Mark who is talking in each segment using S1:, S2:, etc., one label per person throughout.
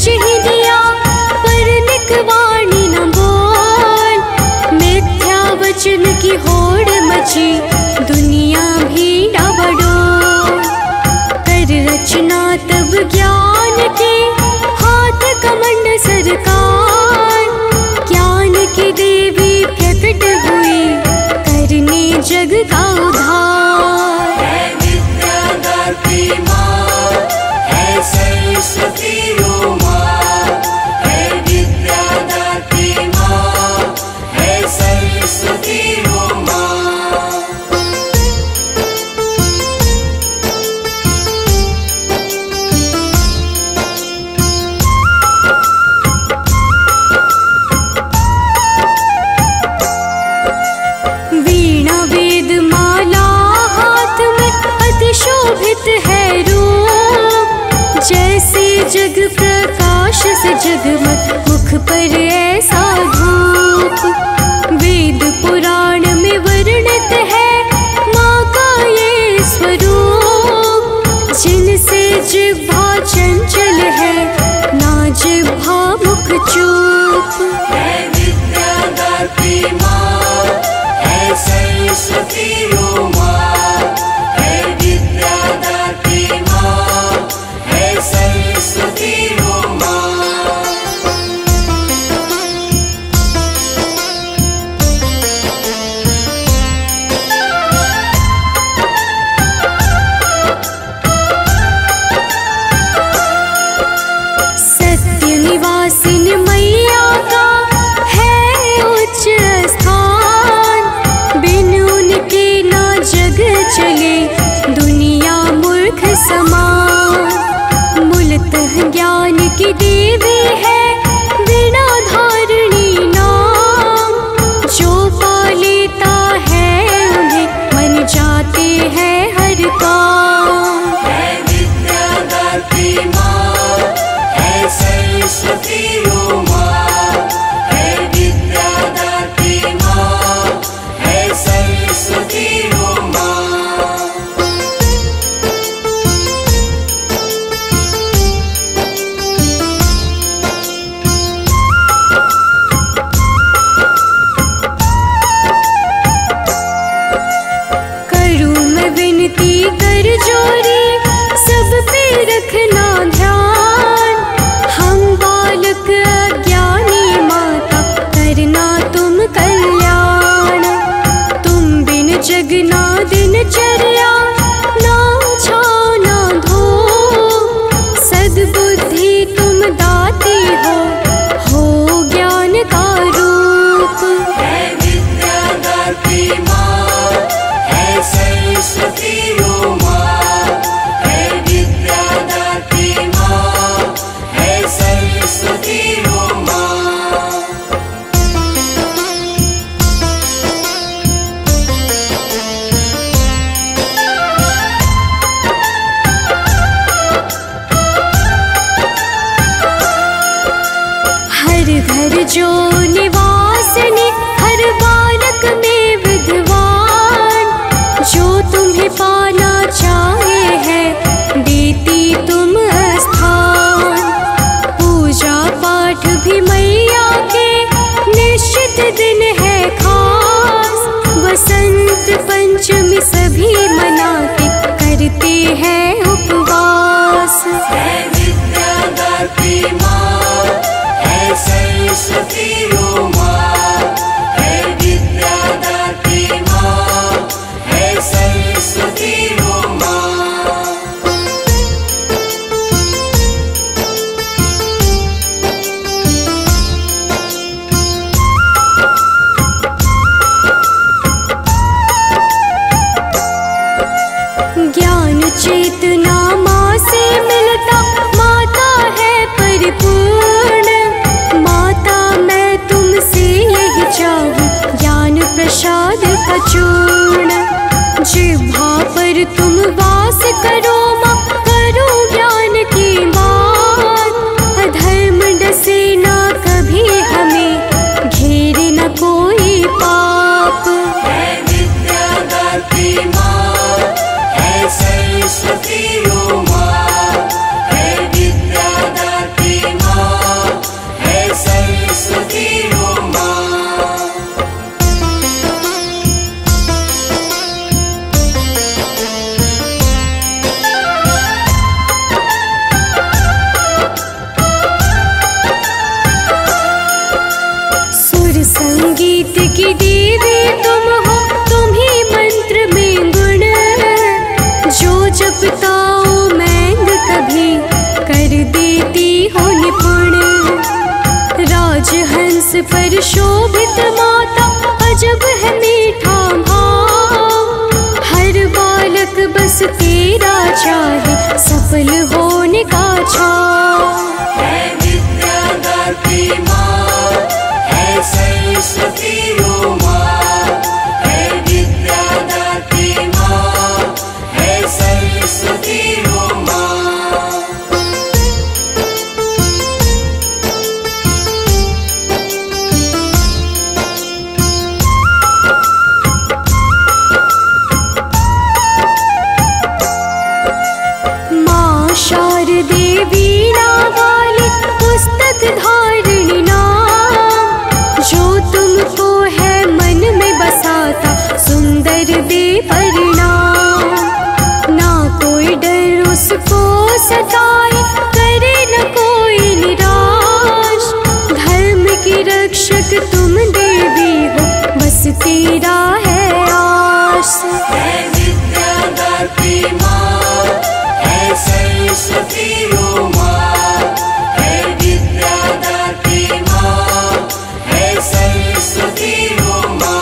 S1: रच ही दिया पर निकवाणी न बोल। मिथ्या वचन की होड़ मची दुनिया भी डावाडोल। कर रचना तब ज्ञान के हाथ कमंड सरकार। ज्ञान की देवी प्रकट हुई करने जग का उद्धार।
S2: है विद्यादात्री माँ, है सरस्वती ओ माँ। है विद्यादात्री माँ, है सरस्वती ओ माँ।
S1: शोभित है रूप जैसे जग प्रकाश से जगमग मुख पर ऐसा धूप। वेद पुराण में वर्णित है माँ का ये स्वरूप। जिनसे जिह्वा चंचल है ना जिह्वा मुख चूप।
S2: है विद्यादात्री माँ, है सरस्वती ओ माँ। सरस्वती ओ माँ।
S1: सत्य निवासिन मैया का है उच्च स्थान। बिन उनके ना जग चले दुनिया मूर्ख समान। मूलतः ज्ञान की देवी है वीणा धारिणी नाम। जो पा लेता है उन्हें मन जाते हैं हर काम।
S2: है विद्यादात्री माँ, है सरस्वती ओ माँ। है विद्यादात्री माँ, है सरस्वती ओ माँ।
S1: कर जोरी सब पे रखना ध्यान। हम बालक अज्ञानी माता करना तुम कल्याण। तुम बिन जगना दिनचर्या ना छाओ ना धो। सद्बुद्धि तुम दाती हो ज्ञान का रूप।
S2: है विद्यादात्री माँ, है सरस्वती ओ माँ। है विद्यादात्री माँ, है सरस्वती ओ माँ।
S1: हर घर जो निवासिनी हर बालक में विद्वान। जो तुम्हें पाना चाहे है देती तुम स्थान। पूजा पाठ भी मैया के निश्चित दिन है खास। वसंत पंचमी सभी मनाते करते हैं उपवास।
S2: है विद्यादात्री माँ, है सरस्वती ओ माँ। है विद्यादात्री माँ, है सरस्वती ओ माँ।
S1: ज्ञान चेतना माँ से मिलता माता है परिपूर्ण। माता मैं तुमसे यही चाहूँ ज्ञान प्रसाद का चूर्ण। जिह्वा पर तुम वास करो माँ करो ज्ञान की बात। अधर्म डसे ना कभी हमें घेरे न कोई पाप।
S2: है विद्यादात्री माँ, है सरस्वती ओ माँ। है विद्यादात्री माँ,
S1: पर शोभित माता, अजब है मीठा भाव। हर बालक बस तेरा चाहे, सफल होने का छाव।
S2: है विद्यादात्री माँ, है सरस्वती ओ माँ, है विद्यादात्री माँ, है सरस्वती ओ माँ।
S1: शारदे वीणा वाली पुस्तक धारिणी नाम, जो तुमको है मन में बसाता सुंदर दे परिणाम। ना कोई डर उसको सताए, करे न कोई निराश। धर्म की रक्षक तुम देवी हो, बस तेरा है आस।
S2: है विद्यादात्री माँ, है सरस्वती ओ माँ, है विद्यादात्री माँ, है सरस्वती ओ माँ।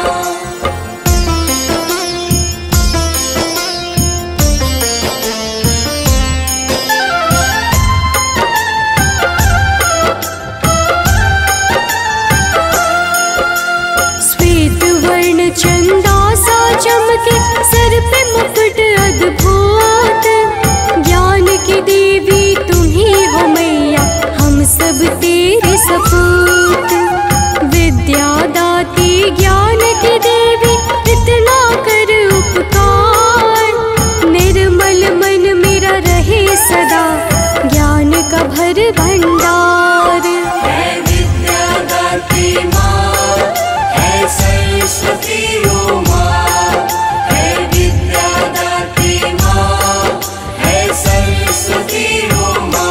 S1: श्वेत वर्ण चंदा सा चमके, सर पे मुकुट अद्भुत। ज्ञान की देवी तुम ही हो मैया, हम सब तेरे सपूत। विद्या दाती ज्ञान की देवी, इतना कर उपकार। निर्मल मन मेरा रहे सदा, ज्ञान का भर भंडार।
S2: है विद्यादात्री माँ, है सरस्वती ओ माँ, है विद्यादात्री माँ, है सरस्वती ओ माँ।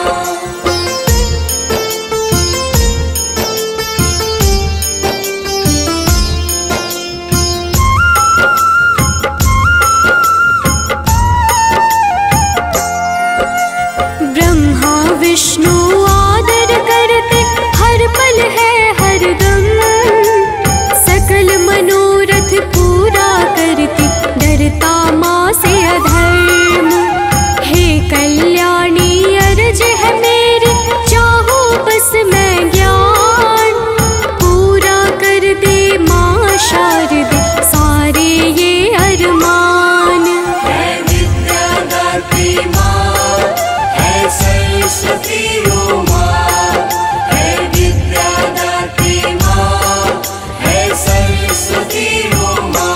S1: ब्रह्मा विष्णु आदर करते, हर पल है हर दम। सकल मनोरथ पूरा करती, डरता माँ से अधर्म। हे कल्याणी अर्ज है मेरी, चाहो बस मैं ज्ञान। पूरा कर दे माँ शारदे, सारे ये अरमान।
S2: है विद्यादात्री माँ, है सरस्वती ओ माँ, है विद्यादात्री माँ, है सरस्वती ओ माँ।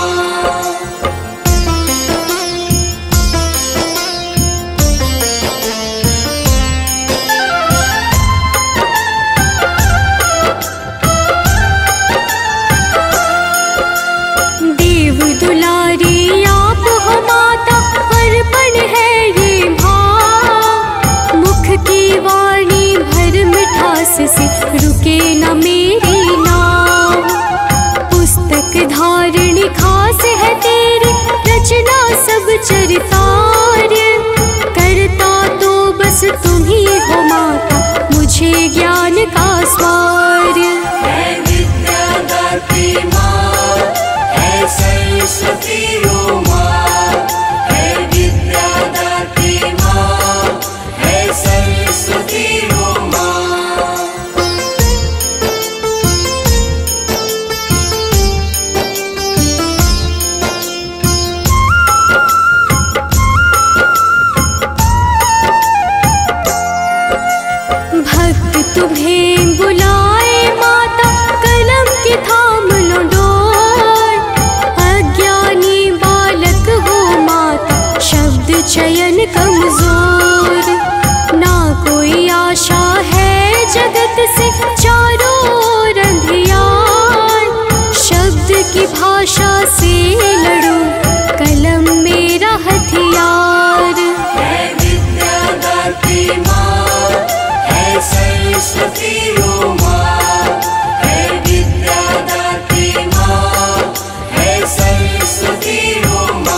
S1: देव दुलारी आप हो माता, अर्पण है ये भाव। मुख की वाणी भर मिठास से, रुके न मेरी नाव। पुस्तक धारिणी खास है तेरी, रचना सब चरितार्य। करता तो बस तुम ही हो माता, मुझे ज्ञान का स्वार्य।
S2: है विद्यादात्री माँ, है सरस्वती ओ माँ, है विद्यादात्री माँ, है सरस्वती ओ माँ।
S1: भक्त तुम्हें बुलाए माता, कलम की थाम लो डोर। अज्ञानी बालक हो माता, शब्द चयन कमजोर। ना कोई आशा है जगत से, चारों ओर अंधियार। शब्द की भाषा से लड़ो, कलम मेरा हथियार।
S2: है विद्यादात्री माँ, है सरस्वती ओ माँ, है विद्यादात्री माँ, है सरस्वती ओ माँ।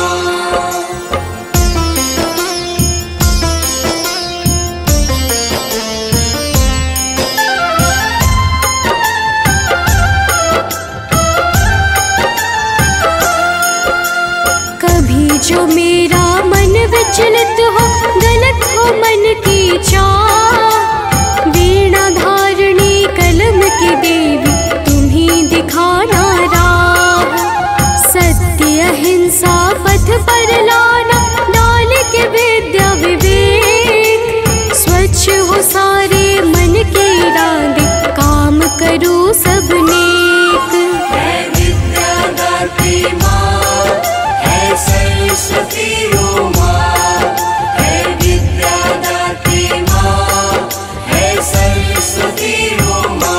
S1: जो मेरा मन विचलित हो, गलत हो मन की चाह, वीणा धारणी कलम की देवी तुम्ही दिखाना राह। सत्य अहिंसा पथ पर लाना, डाल के विद्या विवेक, स्वच्छ हो सारे मन की राधे, काम करो सब नेक।
S2: है विद्या दात्री माँ, है सरस्वती ओ माँ, है विद्या दात्री माँ, है सरस्वती ओ माँ।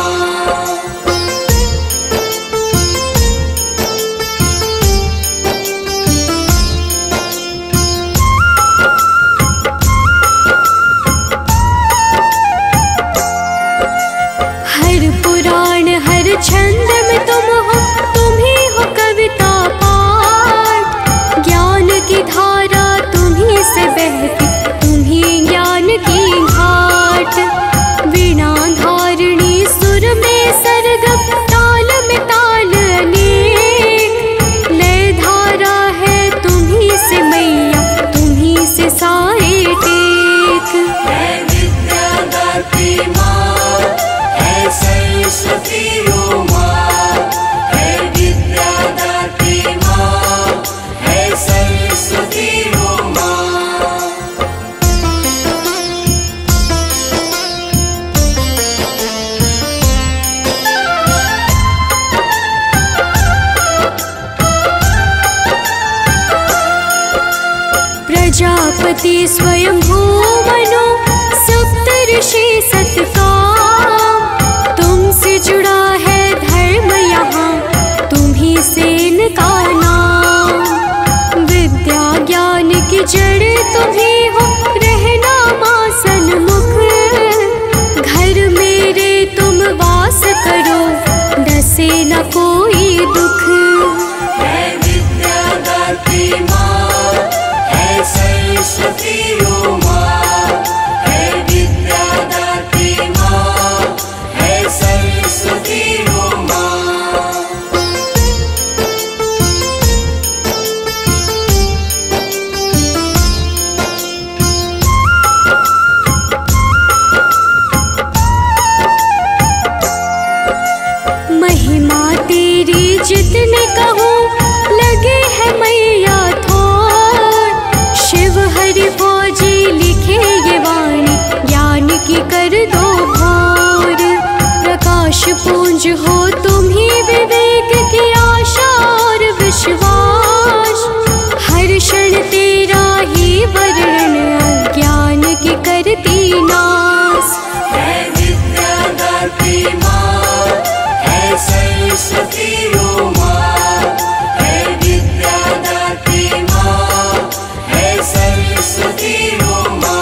S1: हर पुराण हर छंद में तुम हो, तुम ही हो कविता पाठ, ज्ञान की धारा तुम्ही से बहती, तुम्ही ज्ञान की घाट। वीणा धारणी सुर में सरगम, ताल में ताल अनेक, लय धारा है तुम्ही से मैया, तुम्ही से सारे टेक।
S2: है विद्या दात्री माँ, है सरस्वती ओ माँ, है विद्या दात्री माँ, है सरस्वती ओ माँ।
S1: प्रजापति स्वयं भूमनो, सप्तऋषि सतकाम, तुमसे जुड़ा है धर्म यहाँ, तुम्ही से इनका नाम। विद्या ज्ञान की जड़ तुम्ही हो, रहना माँ सन्मुख, घर मेरे तुम वास करो, डसे न कोई दुख।
S2: है विद्या दात्री माँ, है सरस्वती ओ माँ, है विद्या दात्री माँ, है सरस्वती ओ माँ।
S1: महिमा तेरी जितने कहूँ, लगे है मैया थोर, शिव हरि फौजी लिखे ये वाणी, ज्ञान की कर दो भोर। प्रकाश पुंज हो तुम ही, विवेक की आशा और विश्वास, हर क्षण तेरा ही वर्णन, अज्ञान की करती नाश।
S2: है विद्या दात्री माँ, है सरस्वती ओ माँ, है विद्या दात्री माँ, है सरस्वती ओ माँ।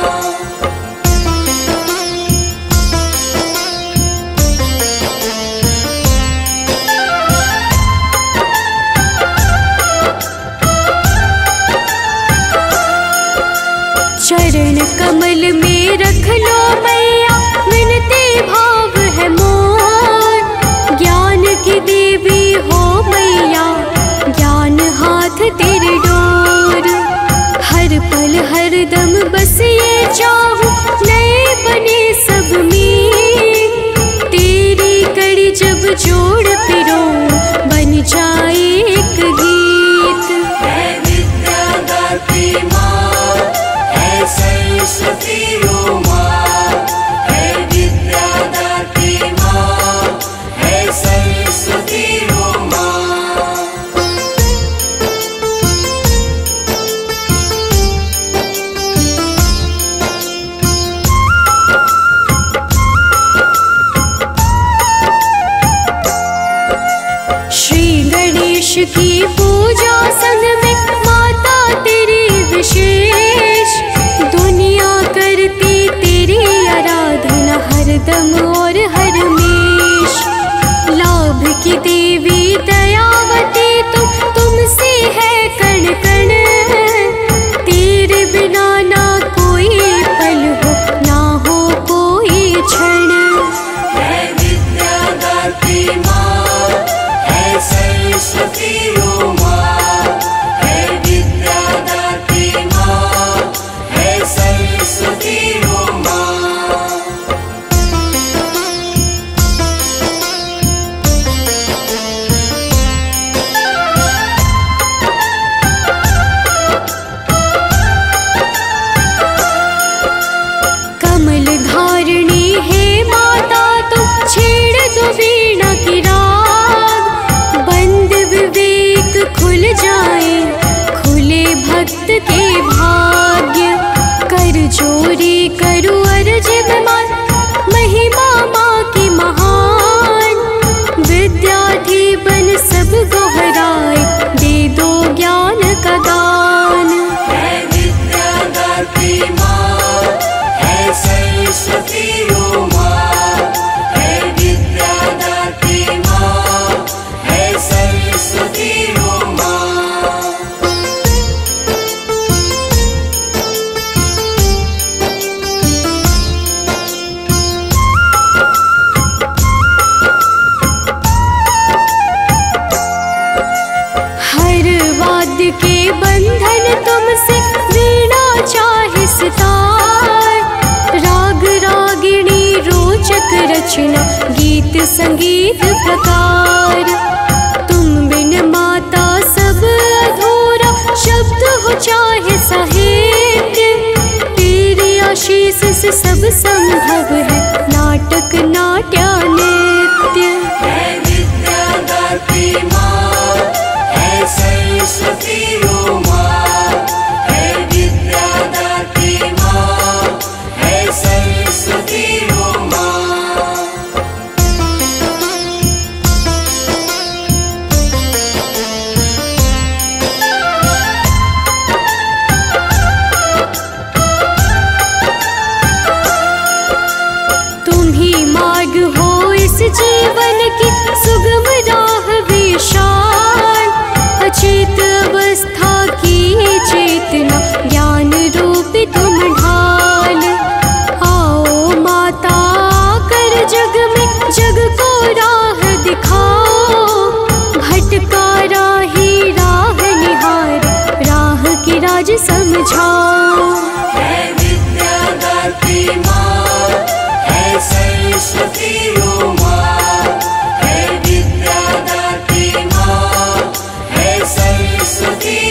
S1: चरण कमल में रख लो मैया, विनती भाव है मोर, ज्ञान की देवी हो मैया, ज्ञान हाथ तेरे डोर। हर पल हर दम बस ये चाहूं, नए बने सब में, तेरी कड़ी जब जोड़ पिरो, बन जाए एक गीत।
S2: है विद्या दात्री माँ, है सरस्वती ओ माँ, है विद्या दात्री माँ, है सरस्वती ओ माँ।
S1: श्री गणेश की पूजा संग में, माता तेरी विशेष, दुनिया करती तेरी आराधना, हरदम और हरमेश। लाभ की देवी दयावती तुमसे है कण कण, तेरे बिना ना कोई पल हो, ना हो कोई क्षण।
S2: है विद्या दात्री माँ, है सरस्वती ओ माँ, है विद्या
S1: के बंधन तुमसे वीणा चाहे सितार, राग रागिणी रोचक रचना गीत संगीत प्रकार। तुम बिन माता सब अधूरा, शब्द हो चाहे साहित्य, तेरी आशीष से सब संभव है, नाटक नाट्य नृत्य।
S2: है विद्या दात्री माँ, है सरस्वती ओ माँ, है विद्या दात्री माँ, है सरस्वती ओ माँ।
S1: तुम ही मार्ग हो इस जीवन की सुगम राह विशाल, अचेत अवस्था की चेतना ज्ञान रूपी तुम ढाल। आओ माता कर जग में जग को राह दिखाओ, भटका राही राह निहार, राह की राज समझाओ।
S2: है विद्या दात्री माँ, है सरस्वती ओ माँ, है विद्या दात्री माँ, है सरस्वती